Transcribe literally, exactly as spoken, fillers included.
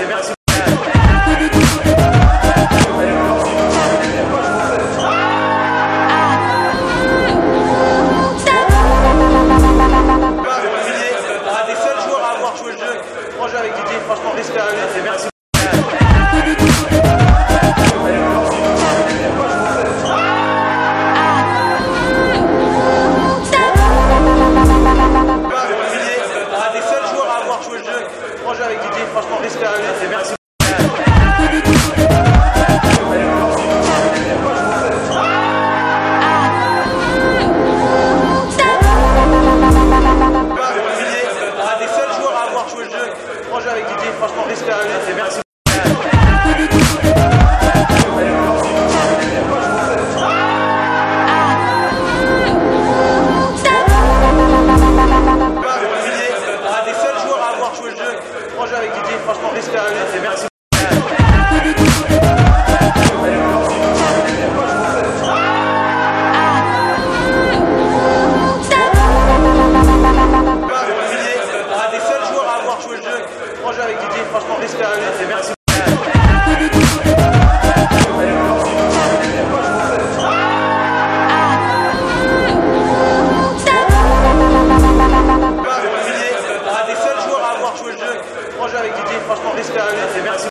Merci. Un des seuls joueurs à avoir joué le jeu. Franchement, avec Didier, franchement, respect à lui. Et merci. Un des seuls joueurs à avoir joué le jeu. Franchement, avec Didier, franchement, respect à lui. Et merci. Un des seuls joueurs à avoir joué le jeu. Franchement, avec Didier, franchement, respect à lui. Et merci. Un des seuls joueurs à avoir joué le jeu. Franchement, avec Didier, franchement, respect à lui. Et merci. Un des seuls joueurs à avoir joué le jeu. Franchement, avec Didier, franchement, respect à lui. Et merci.